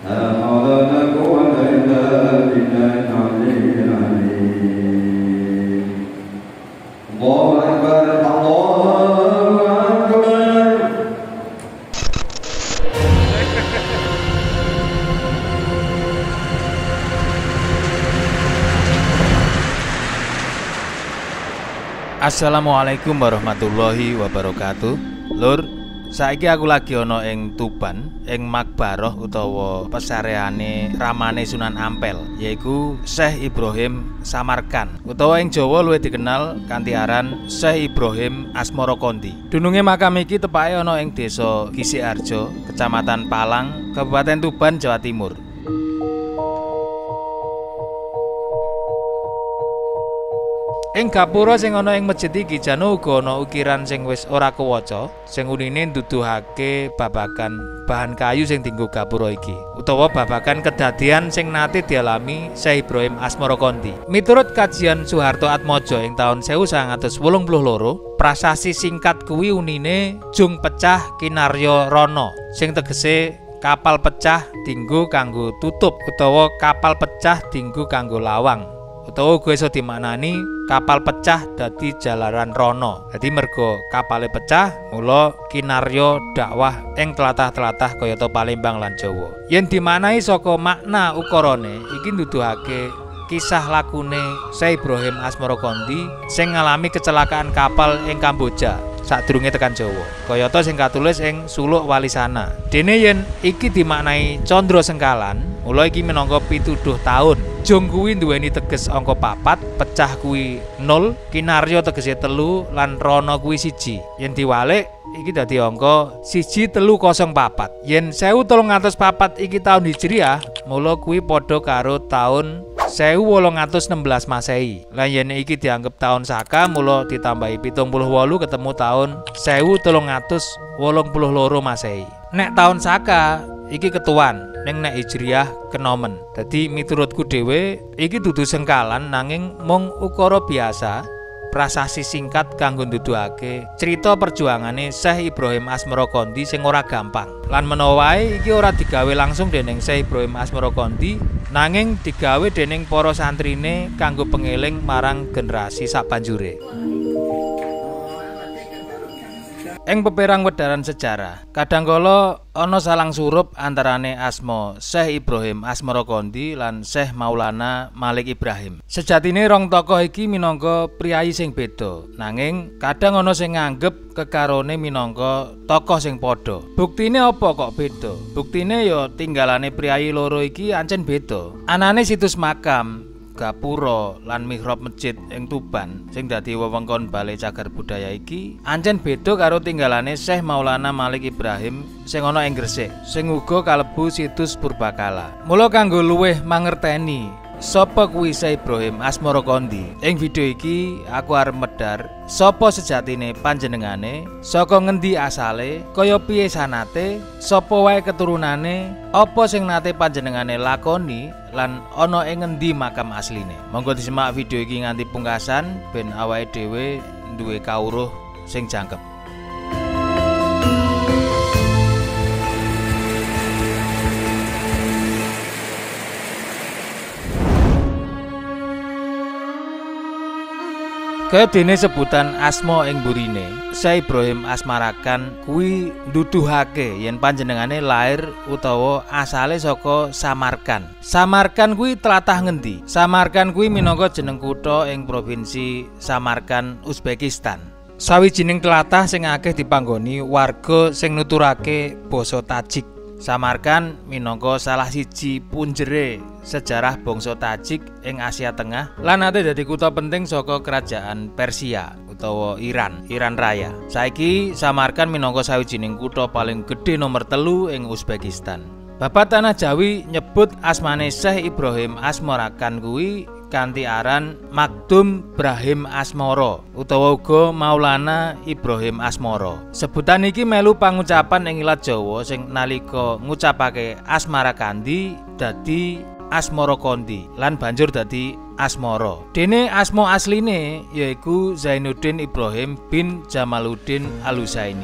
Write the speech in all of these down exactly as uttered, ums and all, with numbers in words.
Assalamualaikum warahmatullahi wabarakatuh. Lur, saiki aku lagi ana ing Tuban, ing Makbaroh utawa pesareane ramane Sunan Ampel, yaiku Syekh Ibrahim Samarkan, utawa ing Jawa luwih dikenal kanthi aran Syekh Ibrahim Asmara Kondi. Dununge makam iki tepake ana ing Desa Gisiharjo, Kecamatan Palang, Kabupaten Tuban, Jawa Timur. Ing gapura sing ana ing masjid iki jan uga ana ukiran sing wis ora kewaca, sing unine nduduhake babagan bahan kayu sing dienggo gapura iki, utawa babagan kedadian sing nate dialami Syekh Ibrahim Asmara Kondi. Miturut kajian Soeharto Atmojo ing taun seribu sembilan ratus wolung puluh loro, prasasti singkat kuwi unine Jung Pecah Kinarya Rana, sing tegese kapal pecah dienggo kanggo tutup, utawa kapal pecah dienggo kanggo lawang, utawa uga iso dimaknani kapal pecah dadi jalaran rono. Dadi mergo kapale pecah, mula kinarya dakwah ing tlatah-tlatah kayata Palembang lan Jawa. Yen dimaknani saka makna ukarane, iki nuduhake kisah lakune Syekh Ibrahim Asmara Kondi sing ngalami kecelakaan kapal ing Kamboja sadurunge tekan Jawa, kayata sing katulis ing Suluk Walisana. Dene yen iki dimaknai Candra Sengkalan, mula iki minangka pituduh taun. Jung kuwi nduweni teges angka papat, pecah kuwi nol, kinarya tegese telu, lan rono kuwi siji. Yen diwalik iki dadi angka siji telu kosong papat. Yen seribu telung atus papat iki taun Hijriah, mula kuwi padha karo taun seribu wolung atus enem belas Masehi. Lan yen iki dianggep taun Saka, mula ditambahi pitung puluh wolu ketemu taun seribu telung atus wolung puluh loro Masehi. Nek taun Saka iki ketuan, ning nek Hijriah kenomen. Dadi miturutku dhewe iki dudu sengkalan nanging mung ukara biasa, prasasti singkat kanggo nduduhake cerita perjuangane Syekh Ibrahim Asmara Kondi sing ora gampang. Lan menawa wae iki ora digawe langsung dening Syekh Ibrahim Asmara Kondi, nanging digawe dening para santrine kanggo pengeling marang generasi sabanjure. Ing peperang wedharan sejarah, kadangkala ana salang surup antarane asma Syekh Ibrahim Asmara Kondi lan Syekh Maulana Malik Ibrahim. Sejatine rong tokoh iki minangka priyayi sing beda, nanging kadang ana sing nganggep kekarone minangka tokoh sing padha. Buktine apa kok beda? Buktine ya tinggalane priyayi loro iki ancen beda. Anane situs makam, gapura lan mihrab masjid ing Tuban sing dadi wewengkon Balai Cagar Budaya iki ancen beda karo tinggalane Syekh Maulana Malik Ibrahim sing ana ing Gresik, sing uga kalebu situs purbakala. Mula kanggo luwih mangerteni sapa kuwi Syekh Ibrahim Asmara Kondi, ing video iki aku arep medhar sapa sejatine panjenengane, saka ngendi asale, kaya piye sanate, sapa wae keturunane, apa sing nate panjenengane lakoni, lan ana ing ngendi makam asline. Monggo disimak video iki nganti pungkasan ben awake dhewe duwe kawruh sing jangkep. Kedene sebutan asma ing burine, Syekh Ibrahim Asmarakan kuwi nduduhake yen panjenengane lair utawa asale saka Samarkan. Samarkan kuwi tlatah ngendi? Samarkan kuwi minangka jeneng kutha ing provinsi Samarkan, Uzbekistan. Sawijining tlatah sing akeh dipanggoni warga sing nuturake basa Tajik. Samarkan minangka salah siji punjere sejarah bangsa Tajik ing Asia Tengah lan ate dadi kutha penting saka kerajaan Persia utawa Iran, Iran Raya. Saiki Samarkan minangka sawijining kutha paling gedhe nomor telu ing Uzbekistan. Babat Tanah Jawi nyebut asmane Syekh Ibrahim Asmarakan kuwi kanthi aran Makdum Brahim Asmara utawa uga Maulana Ibrahim Asmara. Sebutan iki melu pangucapan ing ilat Jawa sing nalika ngucapake Asmara Kandi dadi Asmara Kondi lan banjur dadi Asmara. Dene asma asline yaiku Zainuddin Ibrahim bin Jamaluddin Al-Husaini.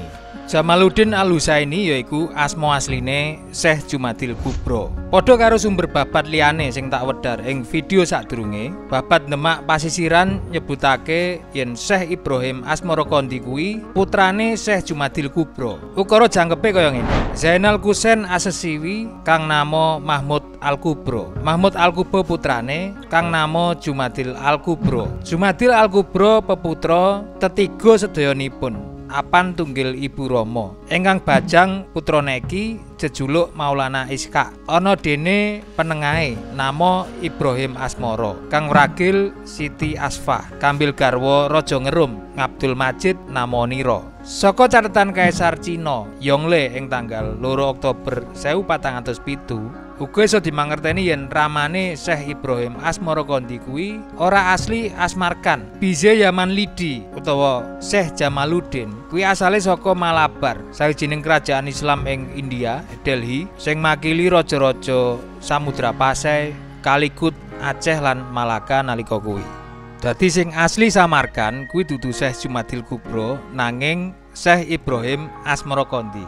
Jamaluddin Al-Husaini yaiku asma asline Syekh Jumadil Kubro. Padha karo sumber babat liyane sing tak wedhar ing video sadurunge, babat Demak Pasisiran nyebutake yen Syekh Ibrahim Asmarakandi kuwi putrane Syekh Jumadil Kubro. Ukara jangkepe kaya ngene. Zainal Kusen Asesiwi kang nama Mahmud Al-Kubro. Mahmud Al-Kubro putrane kang nama Jumadil Al-Kubro. Jumadil Al-Kubro peputra tetiga sedayanipun. Apan tunggil Ibu Rama ingkang Bajang putra niki jejuluk Maulana Iskak. Ana dene penengahe nama Ibrahim Asmara kang ragil Siti Asfah kambil garwa Raja Ngerum Ngabdul Majid Namonira. Saka catetan Kaisar Cina Yongle ing tanggal loro Oktober seribu patang atus pitu uga iso dimangerteni yen ramane Syekh Ibrahim Asmarakandi kuwi ora asli Asmarkan. Bize Yaman Lidi utawa Syekh Jamaluddin kuwi asale saka Malabar, sawijining kerajaan Islam ing India, Delhi, sing makili raja-raja Samudra Pasai, Kalikut, Aceh lan Malaka nalika kuwi. Dadi sing asli Samarkan kuwi dudu Syekh Jumadil Kubro nanging Syekh Ibrahim Asmarakandi.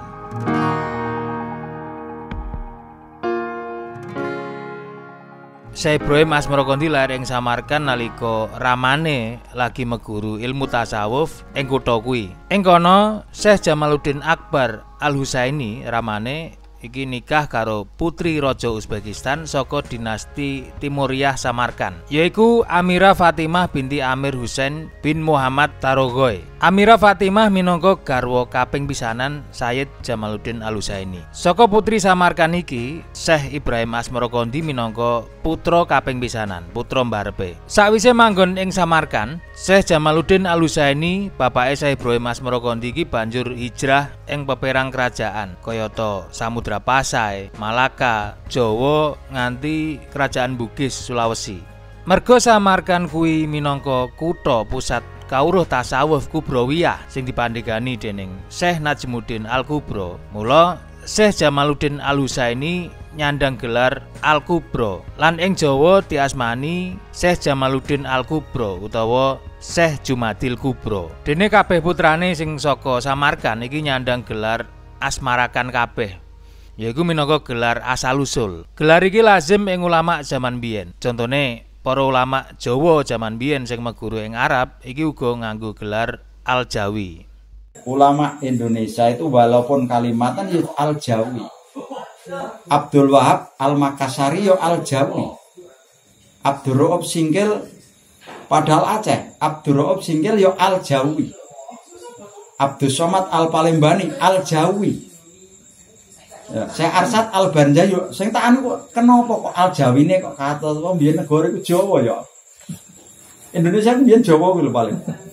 Syekh Ibrahim Asmarakandi lair ing Samarkan nalika ramane lagi meguru ilmu tasawuf ing kutha kuwi. Ing kono Syekh Jamaluddin Akbar Al-Husaini ramane iki nikah karo putri Raja Uzbekistan saka dinasti Timuriyah Samarkan, yaiku Amira Fatimah binti Amir Husain bin Muhammad Tarogoy. Amira Fatimah minangka garwa kaping pisanan Sayyid Jamaluddin Al-Husaini. Saka putri Samarkan iki, Syekh Ibrahim Asmarakandi minangka putra kaping pisanan, putra mbarepe. Sawise manggon ing Samarkan, Syekh Jamaluddin Al-Husaini, bapake Syekh Ibrahim Asmarakandi iki banjur hijrah ing peperang kerajaan kayata Samudra Pasai, Malaka, Jawa nganti kerajaan Bugis Sulawesi. Merga Samarkan kuwi minangka kutha pusat kawruh tasawuf Kubrawiyah sing dipandhegani dening Syekh Najmuddin Al-Kubro. Mula Syekh Jamaluddin Al-Husaini nyandang gelar Al-Kubro lan ing Jawa diasmani Syekh Jamaluddin Al-Kubro utawa Syekh Jumadil Kubro. Dene kabeh putrane sing saka Samarkan iki nyandang gelar Asmarakan kabeh, yaiku minangka gelar asal-usul. Gelar iki lazim ing ulama zaman biyen. Contone para ulama Jawa zaman biyen sing meguru ing Arab iki uga nganggo gelar Al-Jawi. Ulama Indonesia itu walaupun kalimatan ya Al-Jawi. Abdul Wahab Al-Makassari ya Al-Jawi. Abdul Raub Singkil padahal Aceh, Abdul Raub Singkil ya Al-Jawi. Abdul Somad Al-Palembani Al-Jawi. Ya, saya Arsad Al-Banjayo sing tak anu kok kenapa kok Al-Jawine kok kata wong biyen negara iku Jawa ya. Indonesia kan biyen Jawa kuwi lho paling.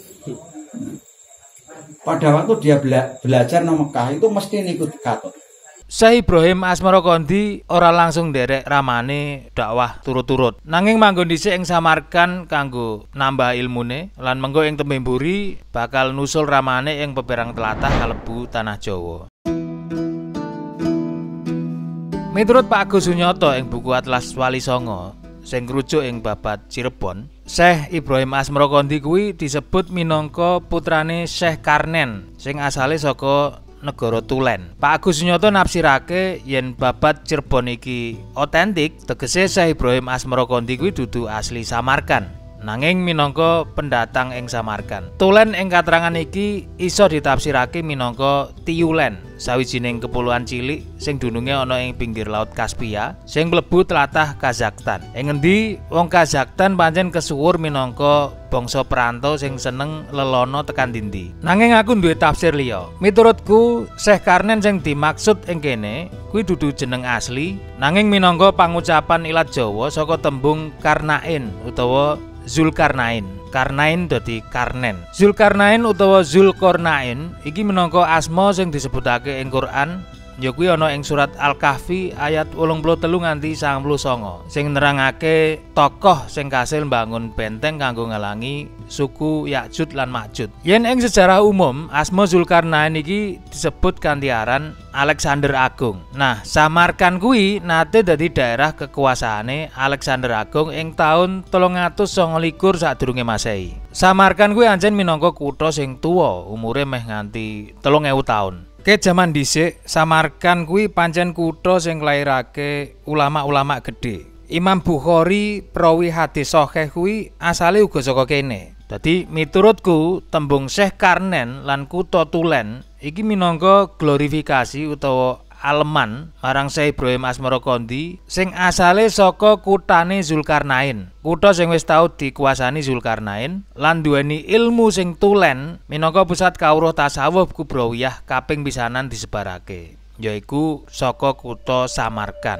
Pada waktu dia bela belajar nang Mekah itu mesti ngikut Katut. Syekh Ibrahim Asmarakandi ora langsung nderek ramane dakwah turut-turut. Nanging manggon dhisik ing Samarkan kanggo nambah ilmune lan mengko ing tembe mburi bakal nusul ramane ing peperang tlatah kalebu tanah Jawa. Miturut Pak Agus Sunyoto ing buku Atlas Wali Songo sing ngrujuk ing babat Cirebon, Syekh Ibrahim Asmarakandi kuwi disebut minangka putrane Syekh Karnen sing asale saka negara Tulen. Pak Agus Sunyoto nafsirake yen babat Cirebon iki otentik, tegese Syekh Ibrahim Asmarakandi kuwi dudu asli Samarkan, nanging minangka pendatang ing Samarkan. Tulen ing katrangan iki iso ditafsirake minangka Tiulen, sawijining kepulauan cilik sing dununge ana ing pinggir Laut Kaspia sing mlebu tlatah Kazakhstan. Ing ngendi wong Kazakhstan pancen kesuwur minangka bangsa perantau sing seneng lelono tekan dindi. Nanging aku duwe tafsir liya. Miturutku Syekh Karnen sing dimaksud ing kene kuwi dudu jeneng asli, nanging minangka pangucapan ilat Jawa saka tembung Karnain utawa Zulkarnain. Karnain dadi Karnen. Zulkarnain utawa Zulkarnain iki minangka asma sing disebutake ing Quran, ya kuwi ana ing surat Al-Kahfi ayat wolung puluh telu nganti sangang puluh sanga sing nerangake tokoh sing kasil mbangun benteng kanggo ngalangi suku Ya'jud lan Ma'jud. Yen ing sejarah umum asma Zulkarnain iki disebut kanthi aran Alexander Agung. Nah, Samarkan kuwi nate dadi daerah kekuasaane Alexander Agung ing taun telung atus sanga likur sadurunge Masehi. Samarkan kuwi ancen minangka kutha sing tuwa, umure meh nganti telung ewu taun. Ke jaman dhisik Samarkand kuwi pancen kutha sing nglairake ulama-ulama gedhe. Imam Bukhari perawi hadis sahih kuwi asale uga saka kene. Dadi miturutku tembung Syekh Karnen lan kutha Tulen iki minangka glorifikasi utawa aleman marang Syekh Ibrahim Asmarakandi sing asale saka kuthane Zulkarnain. Kutha sing wis tau dikuasani Zulkarnain lan duweni ilmu sing tulen minangka pusat kawruh tasawuf kubrawiyah kaping pisanan disebarake, yaiku saka kutha Samarkand.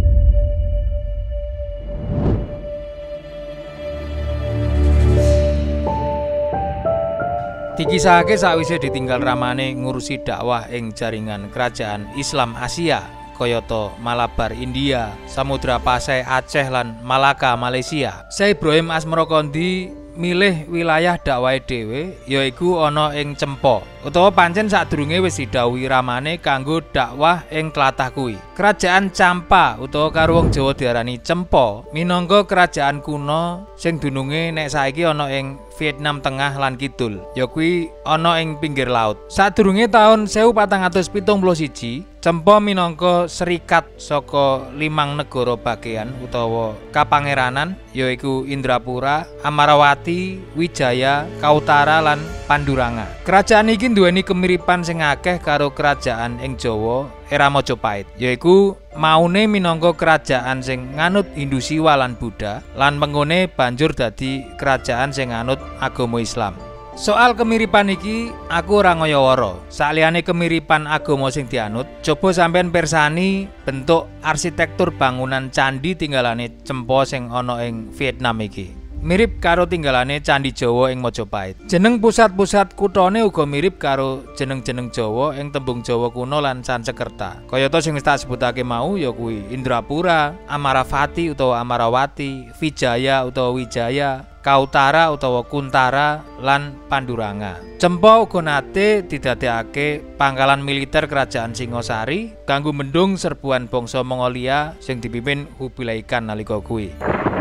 Dikisahake sakwise ditinggal ramane ngurusi dakwah ing jaringan kerajaan Islam Asia kayata Malabar India, Samudra Pasai Aceh lan Malaka Malaysia. Syekh Ibrahim Asmarakandi milih wilayah dakwahe dhewe yaiku ana ing Cempo, utawa pancen sadurunge wis didhawuhi ramane kanggo dakwah ing tlatah kuwi. Kerajaan Campa utawa karo wong Jawa diarani Cempo minangka kerajaan kuno sing dununge nek saiki ana ing Vietnam Tengah lan Kidul, ya kuwi ana ing pinggir laut. Sadurunge taun seribu patang atus pitung puluh siji, Cempo minangka serikat saka limang negara bagéan utawa kapangeranan yaiku Indrapura, Amarawati, Wijaya, Kautara lan Panduranga. Kerajaan iki nduweni kemiripan sing akeh karo kerajaan ing Jawa era Majapahit, yaiku maune minangka kerajaan sing nganut Hindu Siwa lan Buddha lan mengkone banjur dadi kerajaan sing nganut agama Islam. Soal kemiripan iki aku ora ngayawara. Saliyane kemiripan agama sing dianut, coba sampean persani bentuk arsitektur bangunan candi tinggalane Cempo sing ana ing Vietnam iki. Mirip karo tinggalane Candi Jawa ing Majapahit. Jeneng pusat-pusat kuthane uga mirip karo jeneng-jeneng Jawa ing tembung Jawa kuno lan Sansekerta. Kayata sing wis tak sebutake mau ya kuwi Indrapura, Amaravati utawa Amarawati, Wijaya utawa Wijaya, Kautara utawa Kuntara lan Panduranga. Cempo uga nate didadekake pangkalan militer kerajaan Singosari kanggo mendung serbuan bangsa Mongolia sing dipimpin Kubilai Khan nalika kuwi.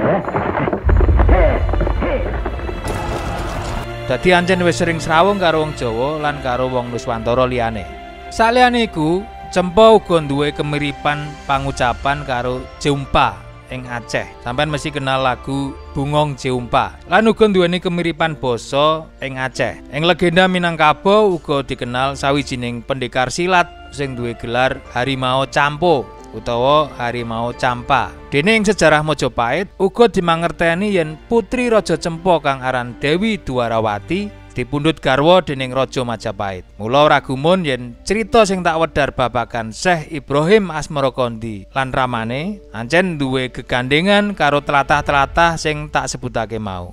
Dadi ancen wis sering srawung karo wong Jawa lan karo wong Nuswantara liyane. Saliyane iku, Cempo uga duwe kemiripan pangucapan karo Jeumpa ing Aceh. Sampeyan mesti kenal lagu Bungong Jeumpa. Lan uga duweni kemiripan basa ing Aceh. Ing legenda Minangkabau uga dikenal sawijining pendekar silat sing duwe gelar Harimau Campo utawa Harimau Campa. Dene ing sejarah Majapahit uga dimangerteni yen putri Raja Cempo kang aran Dewi Dwarawati dipundhut garwa dening Raja Majapahit. Mula ora gumun yen crita sing tak wedhar babagan Syekh Ibrahim Asmarakandi lan ramane ancen duwe gegandengan karo tlatah-tlatah sing tak sebutake mau.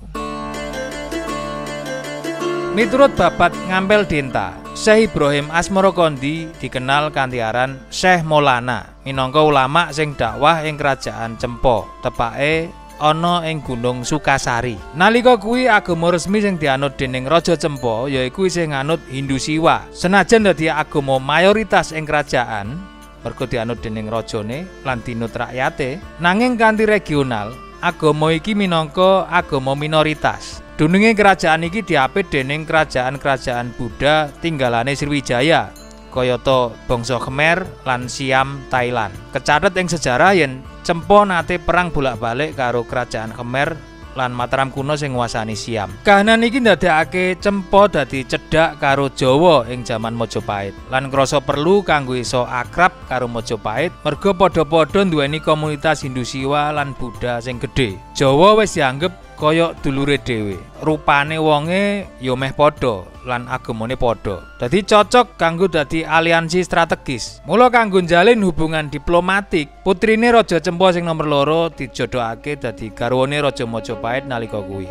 Miturut babat Ngampel Denta, Syekh Ibrahim Asmarakandi dikenal kanthi aran Syekh Maulana, minangka ulama sing dakwah ing kerajaan Cempo, tepake ana ing Gunung Sukasari. Nalika kuwi agama resmi sing dianut dening Raja Cempo yaiku sing nganut Hindu Siwa. Senajan dadi agama mayoritas ing kerajaan, merga dianut dening rajane lan dinut rakyate, nanging kanthi regional, agama iki minangka agama minoritas. Dununge kerajaan iki diapit dening kerajaan-kerajaan Buddha tinggalane Sriwijaya, kayata bangsa Khmer lan Siam Thailand. Kecathet ing sejarah yen Cempo nate perang bolak-balik karo kerajaan Khmer lan Mataram kuno sing nguasani Siam. Kahanan iki ndadekake Cempo dadi cedhak karo Jawa ing jaman Majapahit lan krasa perlu kanggo iso akrab karo Majapahit merga padha-padha nduweni komunitas Hindu Siwa lan Buddha sing gedhe. Jawa wis dianggep kaya dulure dhewe. Rupane wonge ya meh padha lan agamane padha. Dadi cocok kanggo dadi aliansi strategis. Mula kanggo njalin hubungan diplomatik, putrine Raja Cempo sing nomor loro dijodohake dadi garwane Raja Majapahit nalika kuwi.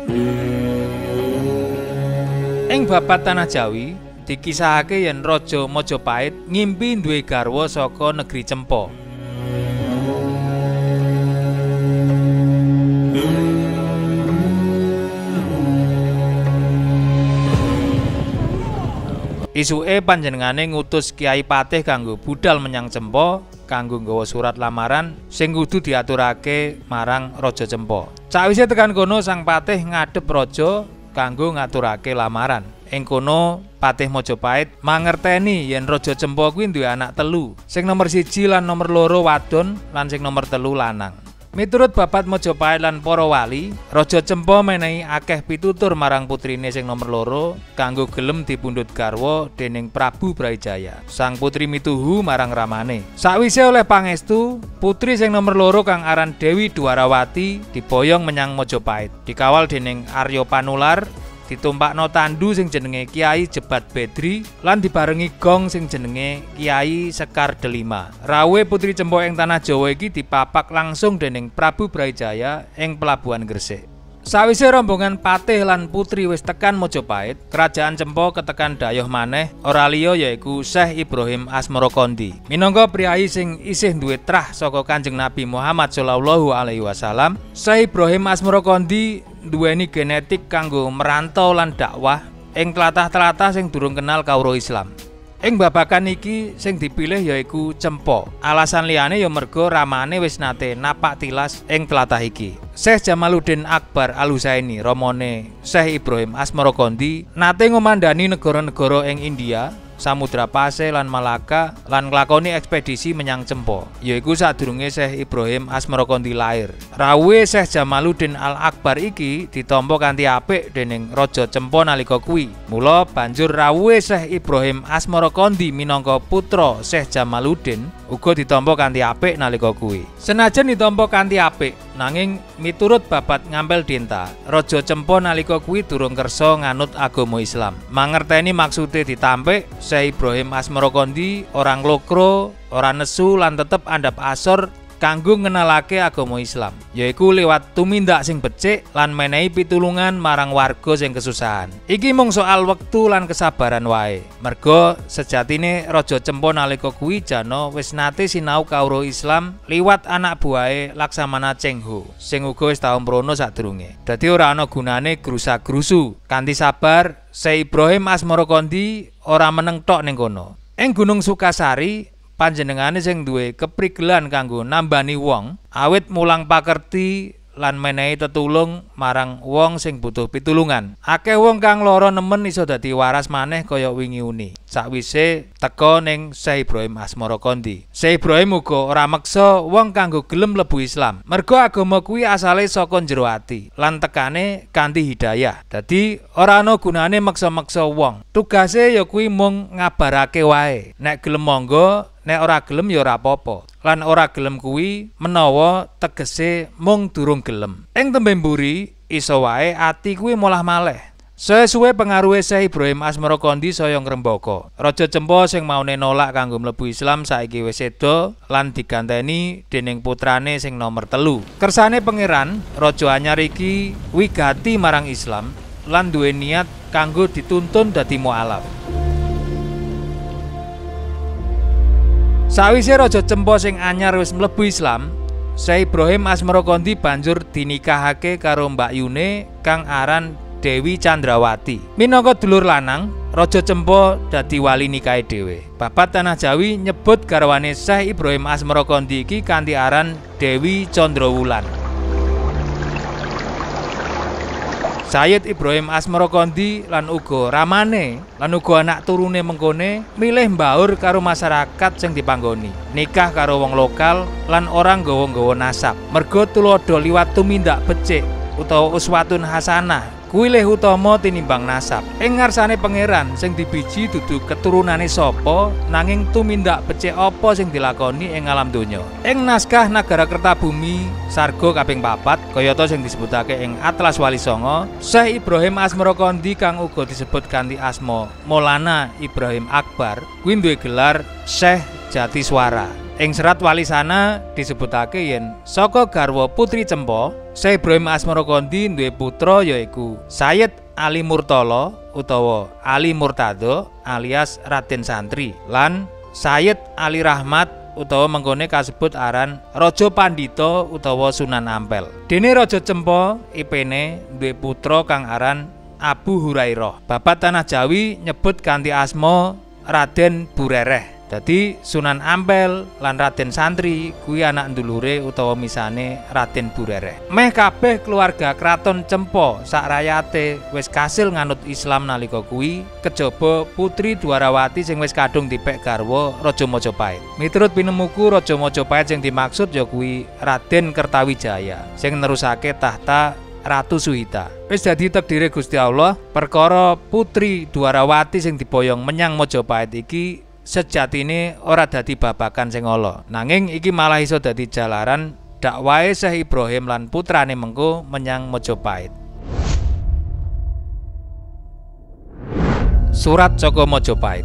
Ing babat tanah Jawi dikisahake yen Raja Majapahit ngimpi duwe garwa saka negeri Cempo. Isuke panjenengane ngutus Kiai Patih kanggo budal menyang Cempo kanggo nggawa surat lamaran sing kudu diaturake marang Raja Cempo. Sawise tekan kono Sang Patih ngadhep raja kanggo ngaturake lamaran. Ing kono Patih Majapahit mangerteni yen Raja Cempa kuwi duwe anak telu. Sing nomor siji lan nomor loro wadon lan sing nomor telu lanang. Miturut babat Majapahit lan para wali, Raja Cempa menehi akeh pitutur marang putrine sing nomor loro kanggo gelem dipundhut garwa dening Prabu Brawijaya. Sang putri mituhu marang ramane. Sakwise oleh pangestu, putri sing nomor loro kang aran Dewi Dwarawati diboyong menyang Majapahit. Dikawal dening Arya Panular, ditumpakno tandu sing jenenge Kiai Jebat Bedri lan dibarengi gong sing jenenge Kiai Sekar Delima. Rawuhe putri Cempa ing tanah Jawa iki dipapak langsung dening Prabu Brawijaya ing pelabuhan Gresik. Sawise rombongan patih lan putri wis tekan Majapahit, kerajaan Cempa ketekan dhayoh maneh ora liya yaiku Syekh Ibrahim Asmarakandi. Minangka priyayi sing isih duwe trah saka Kanjeng Nabi Muhammad shallallahu alaihi wasallam, Syekh Ibrahim Asmarakandi duweni genetik kanggo merantau lan dakwah ing tlatah-tlatah sing durung kenal kawruh Islam. Ing babakan iki sing dipilih yaiku Cempa. Alasan liyane ya merga ramane wis nate napak tilas ing tlatah iki. Syekh Jamaluddin Akbar Al-Husaini, ramane Syekh Ibrahim Asmarakandi, nate ngomandani negara-negara ing India, Samudra Pasai lan Malaka lan nglakoni ekspedisi menyang Cempa, yaiku sadurunge Syekh Ibrahim Asmarakandi lair. Rawuhe Syekh Jamaluddin Al-Akbar iki ditampa kanthi apik dening Raja Cempa nalika kuwi. Mula banjur rawuhe Syekh Ibrahim Asmarakandi minangka putra Syekh Jamaluddin uga ditampa kanthi apik nalika kuwi. Senajan ditampa kanthi apik, nanging miturut babat Ngampel Denta, Raja Cempa nalika kuwi durung kersa nganut agama Islam. Mangerteni maksude ditampik, Syekh Ibrahim Asmarakandi orang lokro, ora nesu lan tetep andhap asor kanggo ngenalake agama Islam, yaiku liwat tumindak sing becik lan menehi pitulungan marang warga sing kesusahan. Iki mung soal wektu lan kesabaran wae. Merga sejatine Raja Cempa nalika kuwi jana wis nate sinau kawruh Islam liwat anak buahe Laksamana Chengho sing uga wis tau mrono sadurunge. Dadi ora ana gunane grusak-grusu. Kanthi sabar, Syekh Ibrahim Asmarakandi ora meneng tok ning kono. Ing Gunung Sukasari panjenengane sing duwe keprigelan kanggo nambani wong, awit mulang pakerti lan menehi tetulung marang wong sing butuh pitulungan. Akeh wong kang lara nemen iso dadi waras maneh kaya wingi uni sakwise teka ning Syekh Ibrahim Asmarakandi. Syekh Ibrahim uga ora meksa wong kanggo gelem mlebu Islam, merga agama kuwi asale saka njero ati lan tekane kanthi hidayah. Dadi ora ana gunane meksa-meksa wong. Tugase ya kuwi mung ngabarake wae. Nek gelem monggo, nek ora gelem ya ora apa-apa. Lan ora gelem kuwi menawa tegese mung durung gelem. Ing tembe mburi iso wae ati kuwi molah maleh. Sesuwe pengaruhe Syekh Ibrahim Asmarakandi saya ngrembaka. Raja Cempa sing maune nolak kanggo mlebu Islam saiki wis seda lan diganteni dening putrane sing nomor telu. Kersane pangeran, raja anyar iki wigati marang Islam lan duwe niat kanggo dituntun dadi mualaf. Sawise Raja Cempa sing anyar wis mlebu Islam, Syekh Ibrahim Asmarakandi banjur dinikahake karo mbakyune kang aran Dewi Candrawati. Minangka dulur lanang, Raja Cempa dadi wali nikahe dhewe. Babat Tanah Jawi nyebut garwane Syekh Ibrahim Asmarakandi iki kanthi aran Dewi Candrawulan. Sayyid Ibrahim Asmarakandi lan uga ramane lan uga anak turune mengkone milih mbaur karo masyarakat sing dipanggoni, nikah karo wong lokal lan orang nggawa-nggawa nasab. Merga tulodo liwat tumindak becik utawa uswatun hasanah kuwi luwih utama tinimbang nasab. Ing ngarsane pangeran sing dibiji dudu keturunane sapa, nanging tumindak becik apa sing dilakoni ing alam donya. Ing naskah Nagara Kertabumi Sarga kaping papat kayata sing disebutake ing Atlas Wali Songo, Syekh Ibrahim Asmarakandi kang uga disebut kanthi asma Maulana Ibrahim Akbar kuwi duwe gelar Syekh Jatiswara. Ing serat walisana disebutake yen saka garwa putri Cempa, Syekh Ibrahim Asmarakandi duwe putra yaiku Sayyid Ali Murtala utawa Ali Murtado alias Raden Santri lan Sayyid Ali Rahmat utawa mengkone kasebut aran Raja Pandhita utawa Sunan Ampel. Dene Raja Cempa ipene duwe putra kang aran Abu Hurairah. Babat Tanah Jawi nyebut kanthi asma Raden Burereh. Dadi Sunan Ampel lan Raden Santri kuwi anak ndulure utawa misane Raden Burereh. Meh kabeh keluarga kraton Cempo sak rayate wis kasil nganut Islam nalika kuwi, kejaba Putri Dwarawati sing wis kadung dipek garwa Raja Majapahit. Miturut pinemuku Raja Majapahit sing dimaksud ya kuwi Raden Kertawijaya sing nerusake tahta Ratu Suhita. Wis dadi takdire Gusti Allah, perkara Putri Dwarawati sing diboyong menyang Majapahit iki sejatine ora dadi babakan sing ala, nanging iki malah iso dadi jalaran dakwahe Syekh Ibrahim lan putrane mengko menyang Majapahit. Surat saka Majapahit.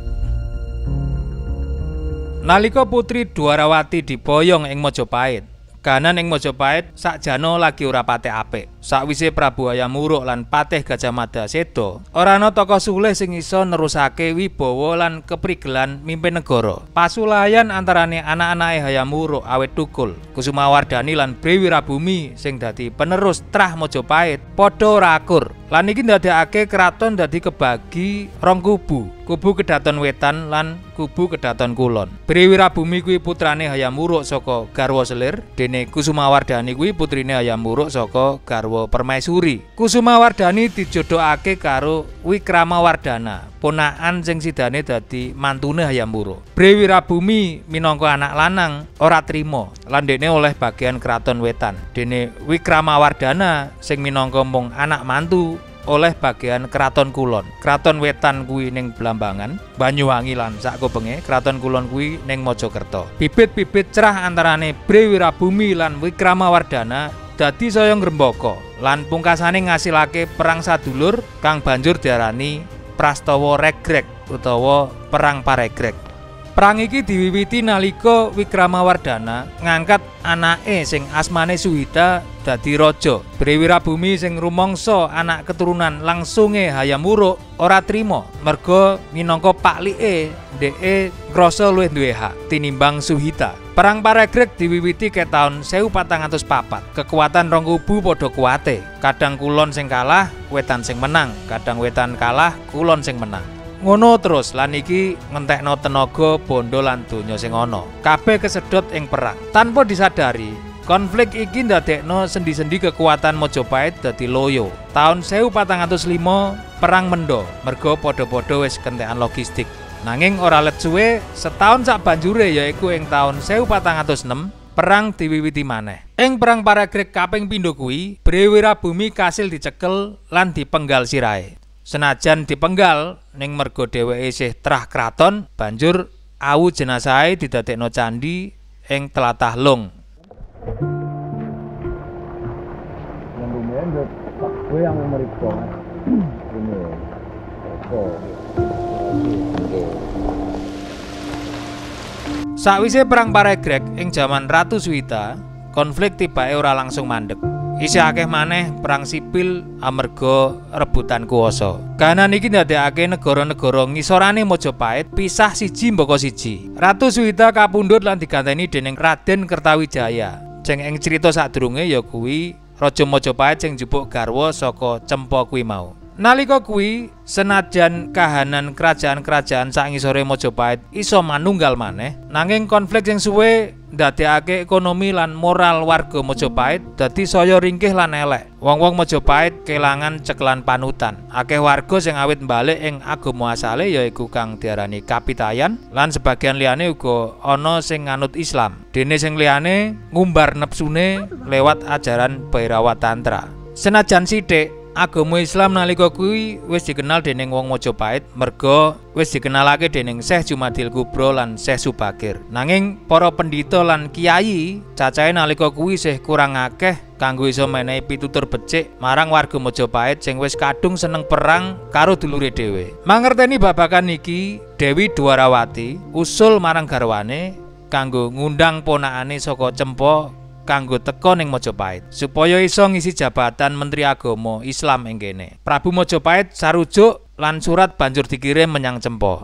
Nalika Putri Dwarawati diboyong ing Majapahit, kahanan ing Majapahit sakjana lagi ora patek apik. Sakwise Prabu Hayam Wuruk lan Patih Gajah Mada seda, ora ana tokoh sulih sing iso nerusake wibawa lan keprigelan mimpin negara. Pasulayan antarane anak-anake Hayam Wuruk awit tukul, Kusumawardhani lan Bri Wirabumi sing dadi penerus trah Majapahit padha ora akur. Lan iki ndadekake kraton dadi kebagi rong kubu, kubu Kedaton Wetan lan kubu Kedaton Kulon. Bri Wirabumi kuwi putrane Hayam Wuruk saka garwa Selir, dene Kusumawardhani kuwi putrine Hayam Wuruk saka garwa Permaisuri. Kusumawardhani dijodohake karo Wikramawardhana, ponakan sing sidane dadi mantune Hayam Wuruk. Bri Wirabumi minangka anak lanang ora trima lan dekne oleh bagian kraton Wetan, dene Wikramawardhana sing minangka mung anak mantu oleh bagian kraton Kulon. Kraton Wetan kuwi ning Blambangan, Banyuwangi lan sakubenge, kraton Kulon kuwi ning Mojokerto. Bibit-bibit cerah antarane Bri Wirabumi lan Wikramawardhana dadi saya ngrembaka lan pungkasane ngasilake perang sadulur kang banjur diarani Prastawa Regreg utawa Perang Paregreg. Perang iki diwiwiti nalika Wikramawardhana ngangkat anake sing asmane Suhita dadi raja. Bri Wirabumi sing rumangsa anak keturunan langsunge Hayam Wuruk ora trima merga minangka paklike ndeke ngrasa luwih duwe hak tinimbang Suhita. Perang Paregreg diwiwiti ke taun seribu patang atus papat. Kekuatan rong kubu padha kuwate. Kadang Kulon sing kalah, Wetan sing menang. Kadang Wetan kalah, Kulon sing menang. Ngono terus lan iki ngentekno tenaga bondo lan donya sing ana. Kabeh kesedot ing perang. Tanpa disadari, konflik iki ndadekno sendi-sendi kekuatan Majapahit dadi loyo. Taun seribu patang atus lima perang mendo, merga padha-padha wis kentekan logistik. Nanging ora let suwe, setahun sak banjure yaiku ing taun seribu patang atus enam perang diwiwiti maneh. Ing perang Paregreg kaping pindho kuwi, Bri Wirabumi kasil dicekel lan dipenggal sirahe. Senajan dipenggal ning merga dheweke isih trah kraton, banjur awu jenazahe didadekno candhi ing tlatah Lung. Yang lumayan buat gue yang mereka ini. Oh. Sakwise perang Paregreg ing jaman Ratu Suhita, konflik tibake ora langsung mandeg. Isih akeh maneh perang sipil amarga rebutan kuwasa. Kahanan iki ndadekake negara-negara ngisorane Majapahit pisah siji mbaka siji. Ratu Suhita kapundhut lan diganteni dening Raden Kertawijaya. Sing ing crita sadurunge ya kuwi Raja Majapahit sing njupuk garwa saka Cempo kuwi mau. Nalika kuwi senajan kahanan kerajaan-kerajaan sak ngisore Majapahit iso manunggal maneh, nanging konflik sing suwe ndadekake ekonomi lan moral warga Majapahit dadi saya ringkih lan elek. Wong-wong Majapahit kelangan cekelan panutan. Akeh warga sing awit mbalik ing agama asale yaiku kang diarani Kapitayan lan sebagian liyane uga ana sing nganut Islam. Dene sing liyane ngumbar nepsune lewat ajaran Bhairawa Tantra. Senajan sithik agama Islam nalika kuwi wis dikenal dening wong Majapahit merga wis dikenalake dening Syekh Jumadil Kubro lan Syekh Subakir. Nanging para pendhita lan kiai cacahe nalika kuwi isih kurang akeh kanggo iso menehi pitutur becik marang warga Majapahit sing wis kadung seneng perang karo dulure dhewe. Mangerteni babagan iki, Dewi Dwarawati usul marang garwane kanggo ngundang ponakane saka Cempo kanggo teka ning Majapahit supaya iso ngisi jabatan Menteri Agama Islam ing kene. Prabu Majapahit sarujuk lan surat banjur dikirim menyang Cempo.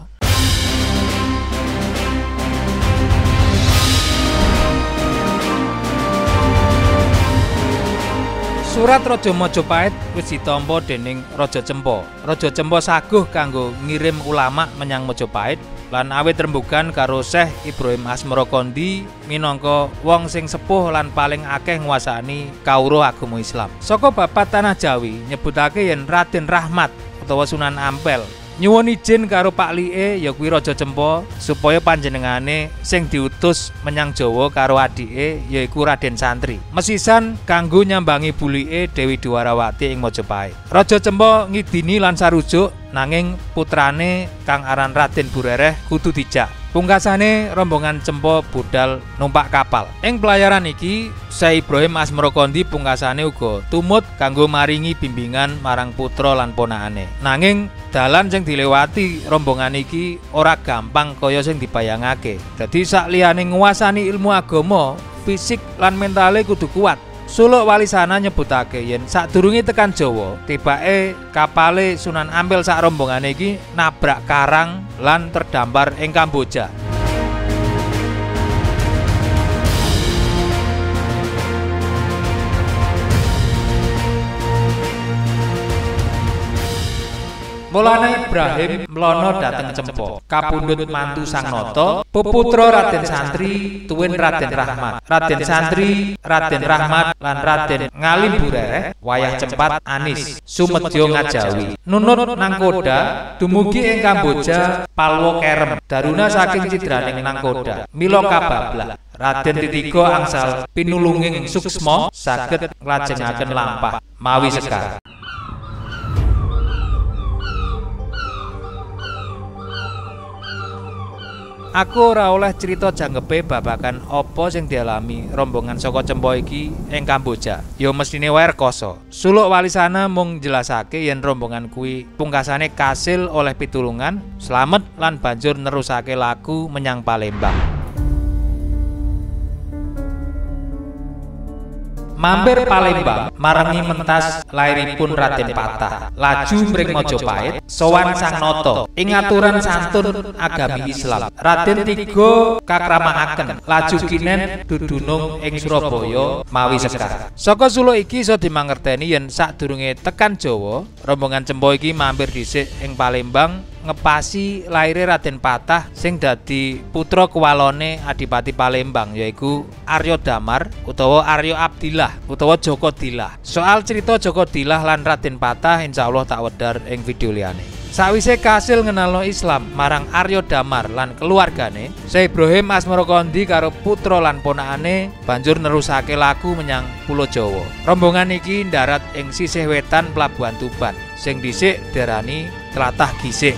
Surat Raja Majapahit wis ditampa dening Raja Cempo. Raja Cempo saguh kanggo ngirim ulama menyang Majapahit lan awit rembugan karo Syekh Ibrahim Asmarakandi minangka wong sing sepuh lan paling akeh nguasani kawruh agama Islam. Saka babat tanah Jawi nyebutake yen Raden Rahmat utawa Sunan Ampel nyuwun izin karo Pak Like ya kuwi Raja Cempa supaya panjenengane sing diutus menyang Jawa karo adike yaiku Raden Santri. Mesisan kanggo nyambangi bulike Dewi Dwarawati ing Majapahit. Raja Cempa ngidini lan sarujuk nanging putrane kang aran Raden Burereh kudu dijak. Pungkasane rombongan Cempa budal numpak kapal. Ing pelayaran iki Syekh Ibrahim Asmarakandi pungkasane uga tumut kanggo maringi bimbingan marang putra lan ponakane. Nanging dalan sing dilewati rombongan iki ora gampang kaya sing dibayangake. Dadi sak liyane nguasani ilmu agama, fisik lan mentale kudu kuat. Suluk Walisana nyebutake yen sadurunge tekan Jawa, tibake kapale Sunan Ampel sak rombongane iki nabrak karang lan terdampar ing Kamboja. Mulane Ibrahim mlono dhateng Cempa, kapundhut mantu Sang Nata, peputra Raden Santri, tuwin Raden Rahmat. Raden Santri, Raden Rahmat lan Raden Ngalim Burereh wayah cempat anis sumedya ngajawi. Nunut nangkoda dumugi ing Kamboja Palwa Kerem, daruna saking cidraning nangkoda. Mila kabablah Raden Titiga angsal pinulunging suksma saged nglajengaken lampah mawi sekar. Aku ora oleh cerita janggepe babagan apa sing dialami rombongan saka Cempa iki ing Kamboja. Ya mestine wae rekoso. Suluk Walisana mung jelasake yen rombongan kuwi pungkasane kasil oleh pitulungan, slamet lan banjur nerusake laku menyang Palembang. Mampir Palembang marangi mentas lairipun Raden Patah, laju mring Majapahit sowan Sang Nata ing aturan santun agami Islam. Raden Tiga kakramakaken laju kinen dudunung ing Surabaya mawi sekar. Saka suluk iki iso dimangerteni yen sadurunge tekan Jawa, rombongan Cempa iki mampir dhisik ing Palembang ngepasi laire Raden Patah sing dadi putra kewalone Adipati Palembang yaiku Arya Damar utawa Arya Abdillah utawa Joko Dilah. Soal cerita Joko Dilah lan Raden Patah insyaallah tak wedar ing video liyane. Sawise kasil ngenalno Islam marang Arya Damar lan keluargane, Syekh Ibrahim Asmarakandi karo putra lan ponakane banjur nerusake laku menyang Pulo Jawa. Rombongan iki ndarat ing sisih wetan Pelabuhan Tuban sing dhisik diarani Tlatah Gisik.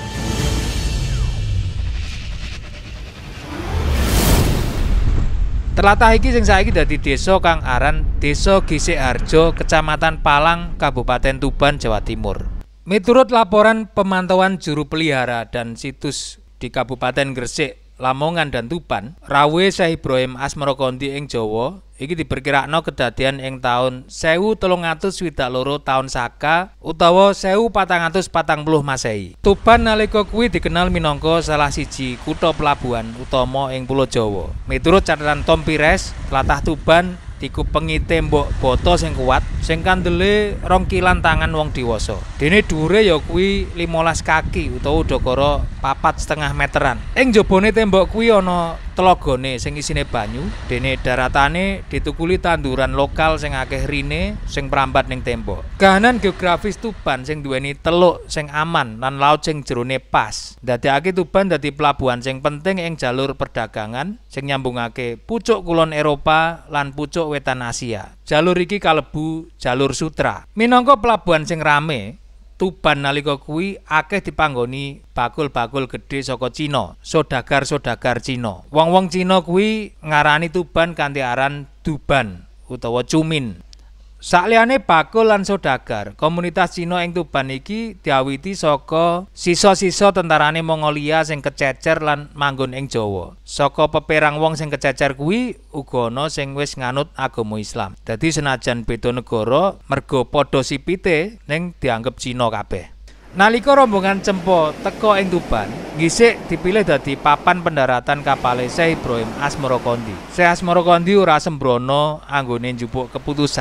Tlatah iki sing saiki dadi desa kang aran Desa Gisik Harjo, Kecamatan Palang, Kabupaten Tuban, Jawa Timur. Miturut laporan pemantauan juru pelihara dan situs di Kabupaten Gresik, Lamongan dan Tuban, rawuhe Syekh Ibrahim Asmarakandi ing Jawa iki diperkirakno kedadian ing taun sewu telung atus swidak loro taun Saka utawa sewu patang atus patang puluh Masehi. Tuban nalika kuwi dikenal minangka salah siji kutha pelabuhan utama ing Pulo Jawa. Miturut catatan Tom Pires, tlatah Tuban dikupengi tembok bata sing kuat sing kandele rong kilan tangan wong dewasa. Dene dhuwure ya kuwi limolas kaki utawa udakara papat setengah meteran. Ing jabane tembok kuwi ana telagane sing isine banyu, dene daratane ditukuli tanduran lokal sing akeh rine sing mrambat ning tembok. Kahanan geografis Tuban sing duweni teluk sing aman lan laut sing jerone pas, ndadekake Tuban dadi pelabuhan sing penting ing jalur perdagangan sing nyambungake pucuk kulon Eropa lan pucuk wetan Asia. Jalur iki kalebu jalur sutra. Minangka pelabuhan sing rame, Tuban nalika kuwi akeh dipanggoni bakul-bakul gedhe saka Cina, sodagar-sodagar Cina. Wong-wong Cina kuwi ngarani Tuban kanthi aran Duban utawa Cumin. Sakliyane bakul lan sodagar, komunitas Cina ing Tuban iki diawiti saka sisa-sisa tentarane Mongolia sing kececer lan manggon ing Jawa. Saka peperang wong sing kececer kuwi uga ana sing wis nganut agama Islam. Dadi senajan beda negara, merga padha sipite ning dianggep Cina kabeh. Nalika rombongan Cempa teka ing Tuban, gisik dipilih dadi papan pendaratan kapale Syekh Ibrahim Asmarakandi. Syekh Asmarakandi ora sembrono anggone njupuk keputusan.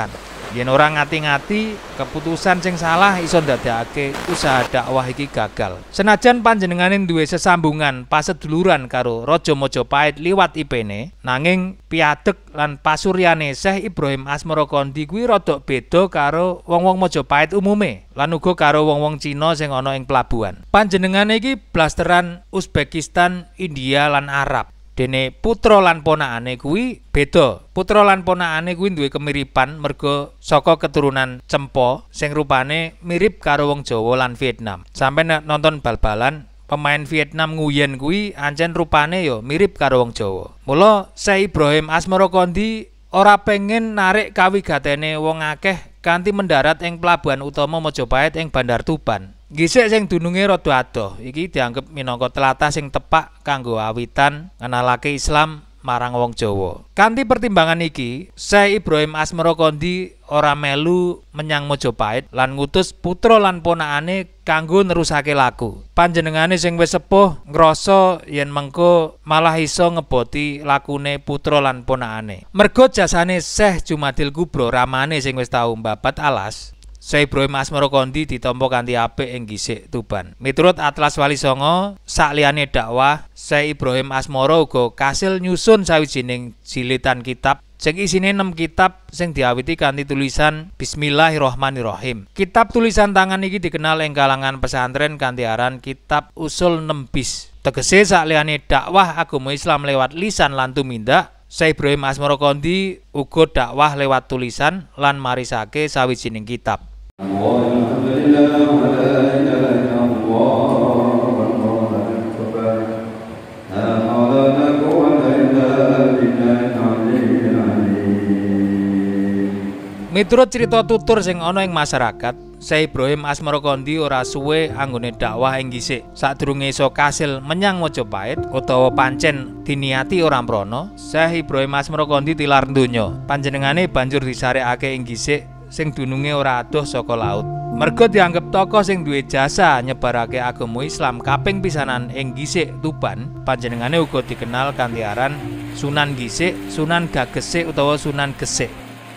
Yen ora ngati-ngati, keputusan sing salah iso ndadekake usaha dakwah iki gagal. Senajan panjenengane duwe sesambungan paseduluran karo Raja Majapahit liwat ipene, nanging piadeg lan pasuryane Syekh Ibrahim Asmarakandi kuwi rada beda karo wong-wong Majapahit umume lan uga karo wong-wong Cina sing ana ing pelabuhan. Panjenengane iki blasteran Uzbekistan, India lan Arab. Dene putra lan ponakane kuwi beda. Putra lan ponakane kuwi duwe kemiripan merga saka keturunan Cempo sing rupane mirip karo wong Jawa lan Vietnam. Sampe nek nonton bal-balan pemain Vietnam nguyen kuwi ancen rupane ya mirip karo wong Jawa. Mula Syekh Ibrahim Asmarakandi ora pengen narik kawigatene wong akeh kanthi mendarat ing pelabuhan utama Majapahit ing Bandar Tuban. Gisik sing dununge rada adoh, iki dianggep minangka tlatah sing tepak kanggo awitan ngenalake Islam marang wong Jawa. Kanthi pertimbangan iki, Syekh Ibrahim Asmarakandi ora melu menyang Majapahit lan ngutus putra lan ponakane kanggo nerusake laku. Panjenengane sing wis sepuh ngrasa yen mengko malah iso ngeboti lakune putra lan ponakane. Merga jasane Syekh Jumadil Kubro ramane sing wis tau mbabat alas, Syekh Ibrahim Asmarakandi ditampa kanthi apik ing Gisik Tuban. Miturut Atlas Wali Songo, sakliyane dakwah, Syekh Ibrahim Asmara uga kasil nyusun sawijining jilidan kitab sing isine enam kitab sing diawiti kanthi tulisan Bismillahirrahmanirrahim. Kitab tulisan tangan iki dikenal ing kalangan pesantren kanthi aran Kitab Usul Nembis. Tegese sakliyane dakwah agama Islam lewat lisan lan tumindak, Syekh Ibrahim Asmarakandi uga dakwah lewat tulisan lan marisake sawijining kitab. Miturut cerita tutur sing ana ing masyarakat, Syekh Ibrahim Asmarakandi ora suwe anggone dakwah ing Gisik. Sadurunge iso kasil menyang Majapahit utawa pancen diniati ora mrono, Syekh Ibrahim Asmarakandi tilar donya. Panjenengane banjur disarekake ing Gisik sing dununge ora adoh saka laut. Merga dianggep tokoh sing duwe jasa nyebarake agama Islam kaping pisanan ing Gisik Tuban, panjenengane uga dikenal kanthi aran Sunan Gisik, Sunan Gagesik utawa Sunan Gesik.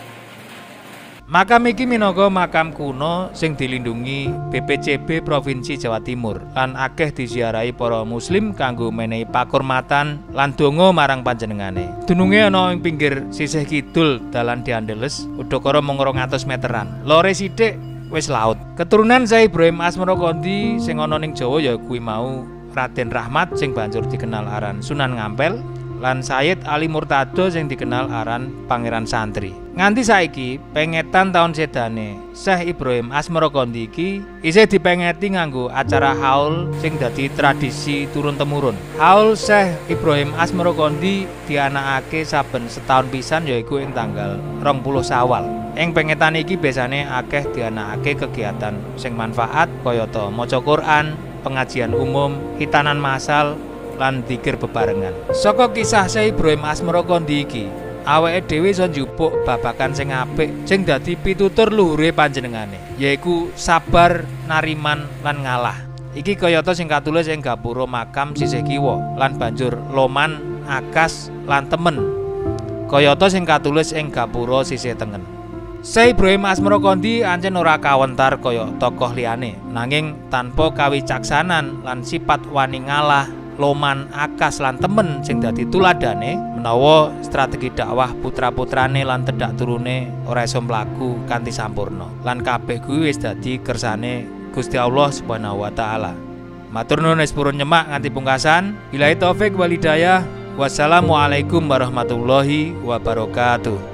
Makam iki minangka makam kuno sing dilindungi B P C B Provinsi Jawa Timur lan akeh diziarahi para muslim kanggo menehi pakurmatan lan donga marang panjenengane. Dununge ana ing pinggir sisih kidul dalan Diandeles, udakara mung rong atus meteran. Lore sithik wis laut. Keturunan Syekh Ibrahim Asmarakandi sing ana ning Jawa ya kuwi mau Raden Rahmat sing banjur dikenal aran Sunan Ngampel lan Sayyid Ali Murtado sing dikenal aran Pangeran Santri. Nganti saiki pengetan taun sedane Syekh Ibrahim Asmarakandi iki isih dipengeti nganggo acara haul sing dadi tradisi turun temurun. Haul Syekh Ibrahim Asmarakandi dianakake saben setahun pisan yaiku ing tanggal rong puluh Syawal. Ing pengetan iki biasane akeh dianakake kegiatan sing manfaat kayata maca Quran, pengajian umum, hitanan masal lan dzikir bebarengan. Saka kisah Syekh Ibrahim Asmarakandi iki, awake dhewe iso njupuk babakan sing apik sing dadi pitutur luhure panjenengane, yaiku sabar, nariman lan ngalah. Iki kayata sing katulis ing gapura makam sisih kiwa lan banjur loman, akas lan temen. Kayata sing katulis ing gapura sisih tengen. Syekh Ibrahim Asmarakandi ancen ora kawentar kaya tokoh liyane, nanging tanpa kawicaksanan lan sifat wani ngalah, loman, akas lan temen sing dadi tuladane, menawa strategi dakwah putra-putrane lan tedhak turune ora iso mlaku kanthi sampurna. Lan kabeh kuwi wis dadi kersane Gusti Allah Subhanahu wa taala. Matur nuwun sepurun nyemak nganti pungkasan. Billahi taufik wal hidayah. Wassalamualaikum warahmatullahi wabarakatuh.